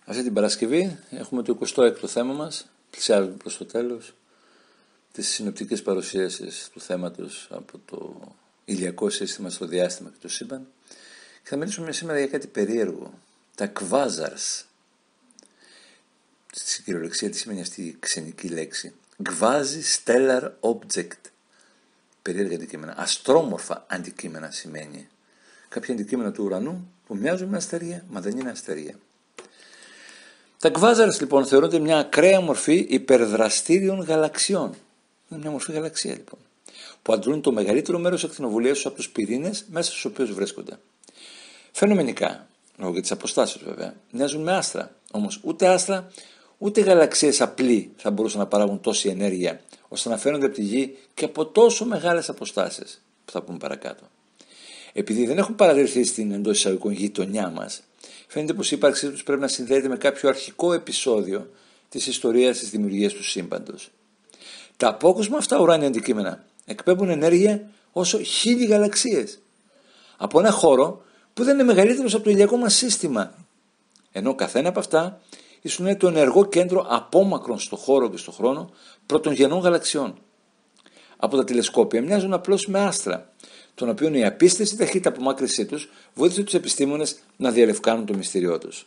Αυτή την Παρασκευή έχουμε το 26ο θέμα μας, πλησιάζουμε προς το τέλος της συνοπτικής παρουσίασης του θέματος από το ηλιακό σύστημα στο διάστημα και το σύμπαν, και θα μιλήσουμε σήμερα για κάτι περίεργο, τα quasars. Στην κυριολεξία τι σημαίνει αυτή η ξενική λέξη? Quasi-stellar object. Περίεργα αντικείμενα, αστρόμορφα αντικείμενα σημαίνει. Κάποια αντικείμενα του ουρανού που μοιάζουν με αστερία, μα δεν είναι αστερία. Τα quasars λοιπόν θεωρούνται μια ακραία μορφή υπερδραστήριων γαλαξιών. Είναι μια μορφή γαλαξία λοιπόν, που αντλούν το μεγαλύτερο μέρος της ακτινοβολίας τους από τους πυρήνες μέσα στους οποίους βρίσκονται. Φαινομενικά, λόγω και της αποστάσεως βέβαια, μοιάζουν με άστρα. Όμως ούτε άστρα ούτε γαλαξίες απλοί θα μπορούσαν να παράγουν τόση ενέργεια ώστε να φαίνονται από τη γη και από τόσο μεγάλες αποστάσεις που θα πούμε παρακάτω. Επειδή δεν έχουν παρατηρηθεί στην εντός εισαγωγικών γειτονιά μας, φαίνεται πως η ύπαρξή τους πρέπει να συνδέεται με κάποιο αρχικό επεισόδιο της ιστορίας της δημιουργίας του σύμπαντος. Τα απόκοσμα αυτά ουράνια αντικείμενα εκπέμπουν ενέργεια όσο 1000 γαλαξίες από ένα χώρο που δεν είναι μεγαλύτερος από το ηλιακό μας σύστημα, ενώ καθένα από αυτά ίσως είναι το ενεργό κέντρο απόμακρον στο χώρο και στο χρόνο πρωτογενών γαλαξιών. Από τα τηλεσκόπια μοιάζουν απλώς με άστρα, των οποίων η απίστευτη ταχύτητα απομάκρυνσή τους βοήθησε τους επιστήμονες να διαλευκάνουν το μυστήριό τους.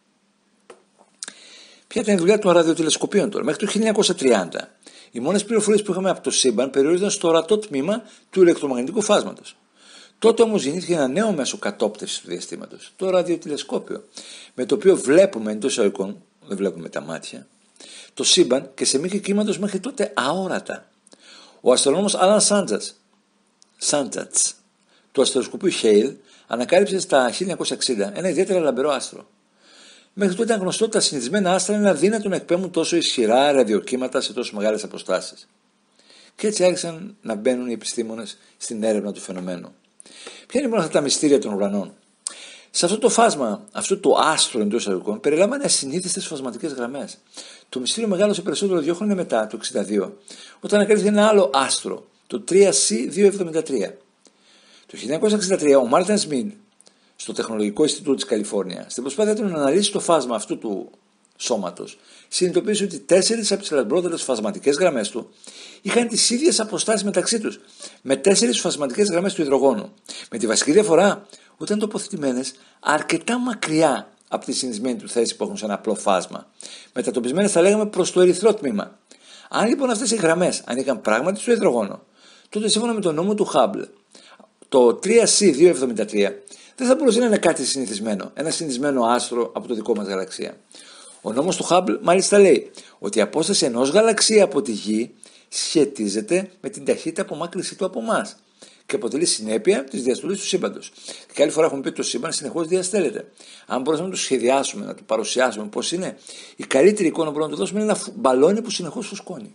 Ποια ήταν η δουλειά των ραδιοτηλεσκοπίων τώρα? Μέχρι το 1930 οι μόνες πληροφορίες που είχαμε από το σύμπαν περιορίζονταν στο ορατό τμήμα του ηλεκτρομαγνητικού φάσματος. Τότε όμως γεννήθηκε ένα νέο μέσο κατόπτευσης του διαστήματος, το ραδιοτηλεσκόπιο, με το οποίο βλέπουμε εντός εισαγωγικών, δεν βλέπουμε με τα μάτια, το σύμπαν και σε μήκη κύματος μέχρι τότε αόρατα. Ο αστρονόμος Άλαν Σάντζατς του αστροσκοπείου Χέιλ ανακάλυψε στα 1960 ένα ιδιαίτερα λαμπερό άστρο. Μέχρι τότε ήταν γνωστό ότι τα συνηθισμένα άστρα είναι αδύνατο να εκπέμπουν τόσο ισχυρά ραδιοκύματα σε τόσο μεγάλες αποστάσεις. Και έτσι άρχισαν να μπαίνουν οι επιστήμονες στην έρευνα του φαινομένου. Ποια είναι λοιπόν αυτά τα μυστήρια των ουρανών? Σε αυτό το φάσμα, αυτό το άστρο εντός εισαγωγικών, περιλάμβανε ασυνήθιστες φασματικές γραμμές. Το μυστήριο μεγάλωσε περισσότερο 2 χρόνια μετά, το 1962, όταν ανακάλυψε ένα άλλο άστρο, το 3C273. Το 1963 ο Μάρτιν Σμιτ, στο Τεχνολογικό Ινστιτούτο της Καλιφόρνια, στην προσπάθεια του να αναλύσει το φάσμα αυτού του σώματος, συνειδητοποίησε ότι 4 από τις λαμπρότερες φασματικές γραμμές του είχαν τις ίδιες αποστάσεις μεταξύ τους, με 4 φασματικές γραμμές του υδρογόνου. Με τη βασική διαφορά ότι ήταν τοποθετημένες αρκετά μακριά από τη συνηθισμένη του θέση που έχουν σε ένα απλό φάσμα, μετατοπισμένες θα λέγαμε προς το ερυθρό τμήμα. Αν λοιπόν αυτές οι γραμμές ανήκαν πράγματι στο υδρογόνο, τότε σύμφωνα με τον νόμο του Χάμπλ, το 3C273 δεν θα μπορούσε να είναι κάτι συνηθισμένο, ένα συνηθισμένο άστρο από το δικό μας γαλαξία. Ο νόμος του Χάμπλ μάλιστα λέει ότι η απόσταση ενός γαλαξία από τη Γη σχετίζεται με την ταχύτητα απομάκρυνσή του από εμάς και αποτελεί συνέπεια της διαστολής του σύμπαντος. Και άλλη φορά έχουμε πει ότι το σύμπαν συνεχώς διαστέλλεται. Αν μπορέσουμε να το σχεδιάσουμε, να το παρουσιάσουμε πώς είναι, η καλύτερη εικόνα που μπορούμε να το δώσουμε είναι ένα μπαλόνι που συνεχώς φουσκώνει.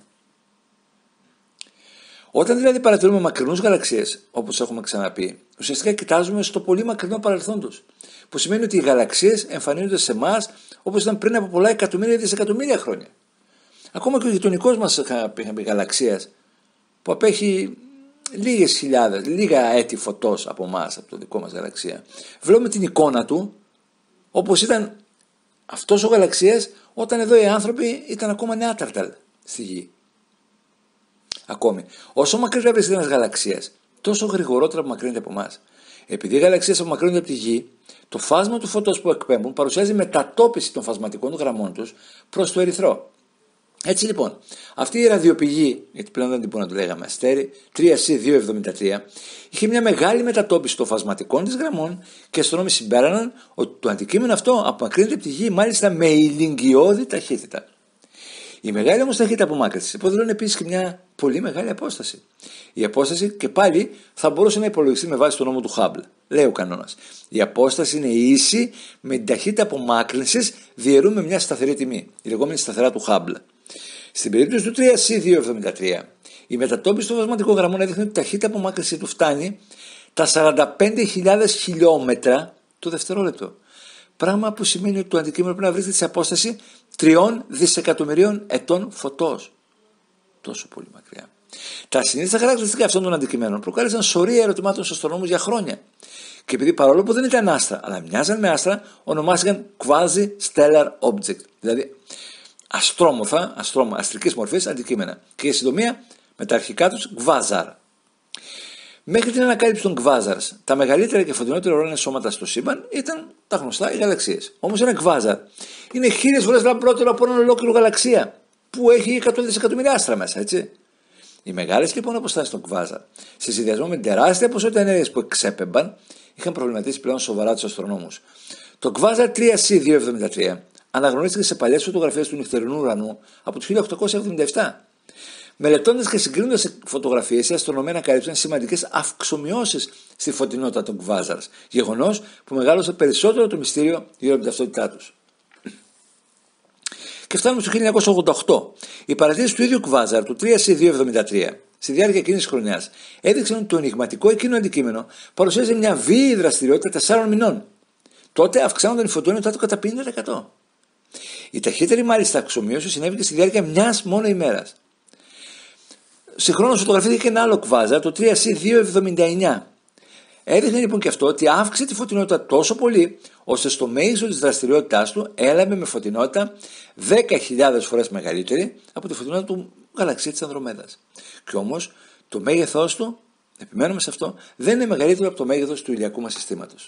Όταν δηλαδή παρατηρούμε μακρινούς γαλαξίες, όπως έχουμε ξαναπεί, ουσιαστικά κοιτάζουμε στο πολύ μακρινό παρελθόν τους. Που σημαίνει ότι οι γαλαξίες εμφανίζονται σε εμάς όπως ήταν πριν από πολλά εκατομμύρια δισεκατομμύρια χρόνια. Ακόμα και ο γειτονικός μας γαλαξίας, που απέχει λίγες χιλιάδες, λίγα έτη φωτός από εμάς, από το δικό μας γαλαξία, βλέπουμε την εικόνα του όπως ήταν αυτός ο γαλαξίας όταν εδώ οι άνθρωποι ήταν ακόμα νεάταρτα στη Γη. Ακόμη, όσο μακρύτερα βρίσκεται ένας γαλαξίας, τόσο γρηγορότερα απομακρύνεται από εμάς. Επειδή οι γαλαξίες απομακρύνονται από τη Γη, το φάσμα του φωτός που εκπέμπουν παρουσιάζει μετατόπιση των φασματικών γραμμών τους προς το ερυθρό. Έτσι λοιπόν, αυτή η ραδιοπηγή, γιατί πλέον δεν την μπορούμε να το λέγαμε αστέρι, 3C273, είχε μια μεγάλη μετατόπιση των φασματικών της γραμμών και οι αστρονόμοι συμπέραναν ότι το αντικείμενο αυτό απομακρύνεται από τη Γη μάλιστα με ηλικιώδη ταχύτητα. Η μεγάλη όμως ταχύτητα απομάκρυνσης υποδηλώνει επίσης και μια πολύ μεγάλη απόσταση. Η απόσταση και πάλι θα μπορούσε να υπολογιστεί με βάση τον νόμο του Χάμπλ. Λέει ο κανόνας. Η απόσταση είναι ίση με την ταχύτητα απομάκρυνσης διαιρούμε μια σταθερή τιμή, η λεγόμενη σταθερά του Χάμπλ. Στην περίπτωση του 3C273, η μετατόπιση των φασματικών γραμμών έδειχνε ότι η ταχύτητα απομάκρυνσης του φτάνει τα 45.000 χιλιόμετρα το δευτερόλεπτο. Πράγμα που σημαίνει ότι το αντικείμενο πρέπει να βρίσκεται σε απόσταση 3 δισεκατομμυρίων ετών φωτός. Τόσο πολύ μακριά. Τα συνήθιστα χαρακτηριστικά αυτών των αντικειμένων προκάλεσαν σωρία ερωτημάτων στους αστρονόμους για χρόνια. Και επειδή παρόλο που δεν ήταν άστρα, αλλά μοιάζαν με άστρα, ονομάστηκαν quasi-stellar object, δηλαδή αστρόμορφα, αστρικής μορφής αντικείμενα. Και για συντομία με τα αρχικά τους quasar. Μέχρι την ανακάλυψη των quasars, τα μεγαλύτερα και φωτεινότερα ορώνια σώματα στο σύμπαν ήταν τα γνωστά οι γαλαξίες. Όμως ένα quasar είναι 1000 φορές λαμπρότερο από έναν ολόκληρο γαλαξία που έχει 100 δισεκατομμύρια άστρα μέσα, έτσι. Οι μεγάλες λοιπόν αποστάσεις των quasar, σε συνδυασμό με τεράστια ποσότητα ενέργειας που εξέπεμπαν, είχαν προβληματίσει πλέον σοβαρά τους αστρονόμους. Το quasar 3C273 αναγνωρίστηκε σε παλιές φωτογραφίες του νυχτερινού ουρανού από το 1877. Μελετώντας και συγκρίνοντας φωτογραφίες, οι αστρονομοί ανακάλυψαν σημαντικές αυξομοιώσεις στη φωτεινότητα των quasars, γεγονός που μεγάλωσε περισσότερο το μυστήριο γύρω από την ταυτότητά τους. Και φτάνουμε στο 1988. Οι παρατηρήσεις του ίδιου quasar, του 3C273, στη διάρκεια εκείνης της χρονιάς, έδειξαν ότι το ενιγματικό εκείνο αντικείμενο παρουσίαζε μια βίαιη δραστηριότητα 4 μηνών. Τότε αυξάνονταν η φωτεινότητά του κατά 50%. Η ταχύτερη μάλιστα αξιομοίωση συνέβη και στη διάρκεια μιας μόνο ημέρας. Συγχρόνως φωτογραφήθηκε και ένα άλλο quasar, το 3C279. Έδειχνε λοιπόν και αυτό ότι αύξησε τη φωτεινότητα τόσο πολύ, ώστε στο μέγιστο της δραστηριότητάς του έλαβε με φωτεινότητα 10.000 φορές μεγαλύτερη από τη φωτεινότητα του γαλαξία της Ανδρομέδας. Και όμως το μέγεθός του, επιμένουμε σε αυτό, δεν είναι μεγαλύτερο από το μέγεθος του ηλιακού μας συστήματος.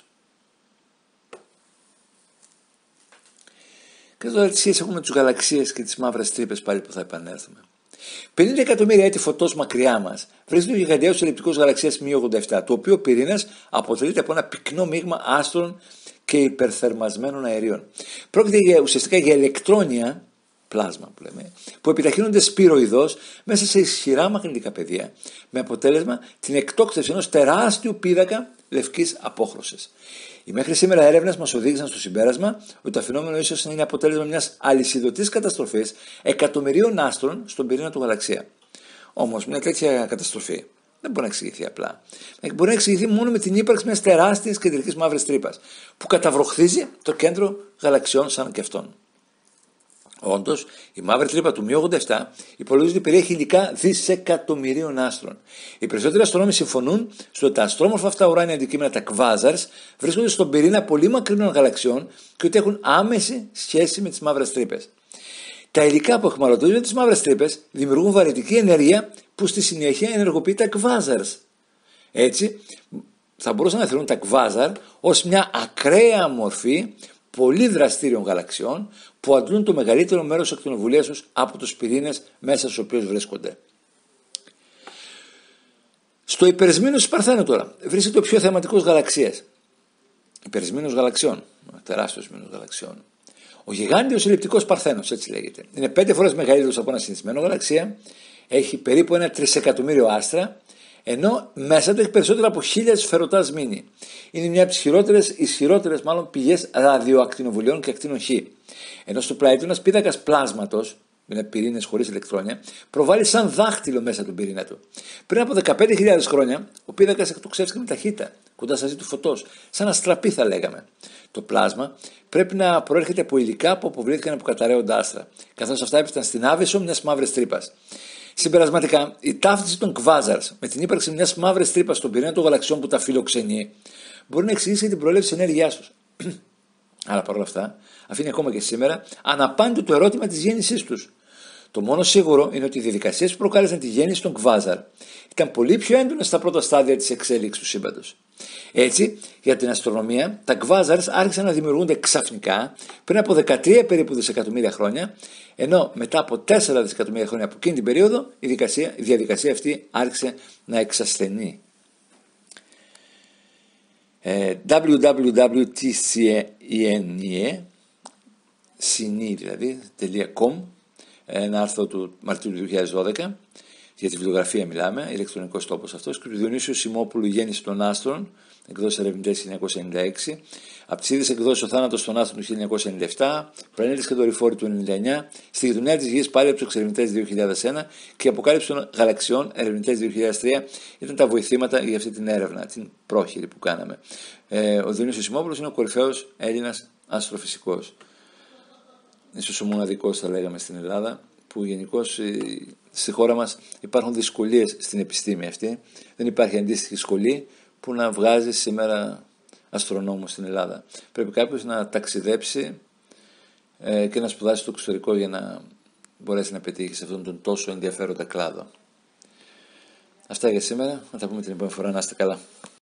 Και τώρα τι σχέση έχουμε με τους γαλαξίες και τις μαύρες τρύπες πάλι που θα επανέλθουμε. 50 εκατομμύρια έτη φωτός μακριά μας βρίσκεται ο γιγαντιαίος ελλειπτικός γαλαξίας Μη-87, το οποίο πυρήνας αποτελείται από ένα πυκνό μείγμα άστρων και υπερθερμασμένων αερίων. Πρόκειται ουσιαστικά για ηλεκτρόνια, πλάσμα που λέμε, που επιταχύνονται σπυροειδώς μέσα σε ισχυρά μαγνητικά πεδία, με αποτέλεσμα την εκτόξευση ενός τεράστιου πίδακα λευκής απόχρωσης. Οι μέχρι σήμερα έρευνες μας οδήγησαν στο συμπέρασμα ότι το φαινόμενο ίσως είναι αποτέλεσμα μιας αλυσιδωτής καταστροφής εκατομμυρίων άστρων στον πυρήνα του γαλαξία. Όμως, μια τέτοια καταστροφή δεν μπορεί να εξηγηθεί απλά. Μπορεί να εξηγηθεί μόνο με την ύπαρξη μιας τεράστιας κεντρικής μαύρης τρύπας που καταβροχθίζει το κέντρο γαλαξιών σαν και αυτόν. Όντως, η μαύρη τρύπα του Μη-87 υπολογίζεται ότι περιέχει υλικά δισεκατομμυρίων άστρων. Οι περισσότεροι αστρονόμοι συμφωνούν στο ότι τα αστρόμορφα αυτά ουράνια αντικείμενα, τα quasars, βρίσκονται στον πυρήνα πολύ μακρινών γαλαξιών και ότι έχουν άμεση σχέση με τις μαύρες τρύπες. Τα υλικά που αιχμαλωτίζουν τις μαύρες τρύπες δημιουργούν βαρυτική ενέργεια που στη συνέχεια ενεργοποιεί τα quasars. Έτσι, θα μπορούσαν να θεωρούν τα quasar ως μια ακραία μορφή πολύ δραστήριων γαλαξιών που αντλούν το μεγαλύτερο μέρος της ακτινοβολίας τους από τους πυρήνες μέσα στους οποίους βρίσκονται. Στο υπερσμήνος Παρθένου τώρα βρίσκεται ο πιο θεματικός γαλαξίας. Υπερσμήνος γαλαξιών, τεράστιος μήνος γαλαξιών. Ο γιγάντιος ελλειπτικός Παρθένος, έτσι λέγεται. Είναι 5 φορές μεγαλύτερος από ένα συνηθισμένο γαλαξία, έχει περίπου 1 τρισεκατομμύριο άστρα, ενώ μέσα του έχει περισσότερα από 1000 σφαιρωτά σμήνη. Είναι μια από τις ισχυρότερες πηγές ραδιοακτινοβολιών και ακτίνων Χ. Ενώ στο πλάι του ένας πίδακας πλάσματος, με πυρήνες χωρίς ηλεκτρόνια, προβάλλει σαν δάχτυλο μέσα τον πυρήνα του. Πριν από 15.000 χρόνια, ο πίδακας εκτοξεύτηκε με ταχύτητα, κοντά στα ζή του φωτός, σαν αστραπή θα λέγαμε. Το πλάσμα πρέπει να προέρχεται από υλικά που αποβλήθηκαν από καταραίοντα άστρα, καθώς αυτά έπεφταν στην άβυσσο μιας μαύρης τρύπας. Συμπερασματικά, η ταύτιση των quasars με την ύπαρξη μιας μαύρης τρύπας στον πυρήνα των γαλαξιών που τα φιλοξενεί μπορεί να εξηγήσει την προέλευση της ενέργειάς τους. Αλλά παρόλα αυτά, αφήνει ακόμα και σήμερα αναπάντητο το ερώτημα της γέννησής τους. Το μόνο σίγουρο είναι ότι οι διαδικασίες που προκάλεσαν τη γέννηση των quasar ήταν πολύ πιο έντονες στα πρώτα στάδια της εξέλιξης του σύμπαντος. Έτσι, για την αστρονομία, τα quasars άρχισαν να δημιουργούνται ξαφνικά πριν από 13 περίπου δισεκατομμύρια χρόνια, ενώ μετά από 4 δισεκατομμύρια χρόνια από εκείνη την περίοδο η διαδικασία αυτή άρχισε να εξασθενεί. www.tcene.com, ένα άρθρο του Μαρτίου του 2012, για τη βιβλιογραφία μιλάμε, ηλεκτρονικός τόπος αυτός, και του Διονύσιου Σιμόπουλου, Γέννηση των Άστρων, εκδόσεις ερευνητές 1996, από τις ίδιες εκδόσεις Ο Θάνατος των Άστρων του 1997, Πλανήτες και δορυφόροι του 1999, Στη γειτονιά της Γης πάλι από τους εξερευνητές 2001 και η Αποκάλυψη των Γαλαξιών, ερευνητές 2003, ήταν τα βοηθήματα για αυτή την έρευνα, την πρόχειρη που κάναμε. Ο Διονύσιος Σιμόπουλος είναι ο κορυφαίος Έλληνας αστροφυσικός. Ίσως ο μοναδικός, θα λέγαμε, στην Ελλάδα, που γενικώς στη χώρα μας υπάρχουν δυσκολίες στην επιστήμη αυτή. Δεν υπάρχει αντίστοιχη σχολή που να βγάζει σήμερα αστρονόμους στην Ελλάδα. Πρέπει κάποιος να ταξιδέψει και να σπουδάσει στο εξωτερικό για να μπορέσει να πετύχει σε αυτόν τον τόσο ενδιαφέροντα κλάδο. Αυτά για σήμερα. Να τα πούμε την επόμενη φορά. Να είστε καλά.